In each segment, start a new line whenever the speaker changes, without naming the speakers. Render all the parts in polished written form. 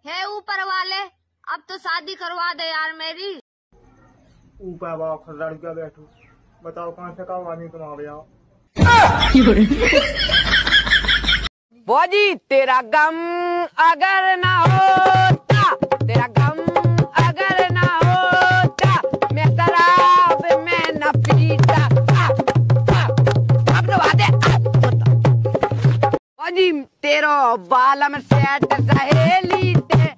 हे ऊपर वाले, अब तो शादी करवा दे यार मेरी।
ऊपर बाप लड़का बैठो, बताओ कहाँ से कब आदमी तुम आ गया।
भौजी तेरा गम अगर ना होता, तेरा गम अगर ना होता, मैं शराब में न पीता। अब तो बात है। भौजी तेरो बाल में सेट सहेली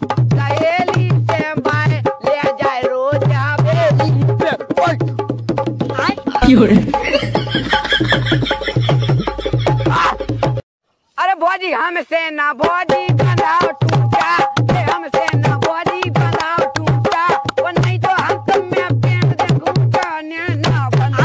से बाय ले जाए रोज हवेली पे। अरे भौजी हमसे ना भौजी बनाओ टूटा, हमसे ना भौजी बनाओ टूटा, वो नहीं तो हम तुम में पेट दे घूटा ना बना।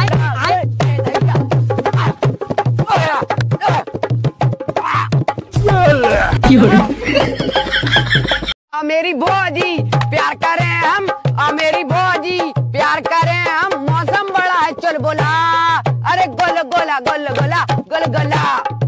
मेरी भौजी प्यार करें हम, मेरी भौजी प्यार करें हम, मौसम बड़ा है चल बोला, अरे गोल गोला गोल गोला गोल गोला।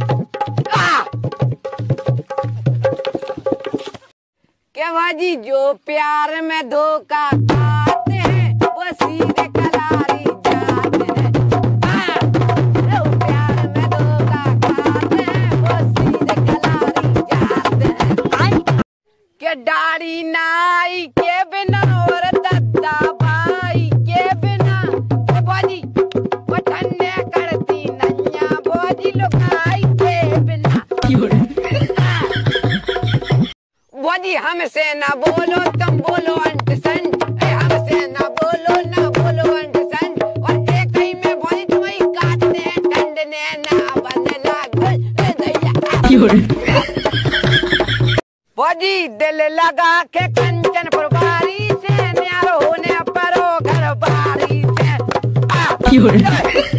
क्या भौजी जो प्यार में धोखा खाते हैं वो सीधे कलारी जाते हैं। जो प्यार में धोखा खाते हैं वो सीधे कलारी जाते हैं। के दाढ़ी नाई के बिना और दादा भाई के बिना, भौजी वो ठन्ने करती नैया भौजी लुगाई के बिना। भौजी हमसे ना बोलो तुम बोलो अंट संट, हमसे ना बोलो अंट संट, और एक ही में भौजी तुम्हें काटने ठंडने ना बनला गुल। भौजी दिल लगा के कंचन फुलवारी से, न्यारो होने परो घर बारी से।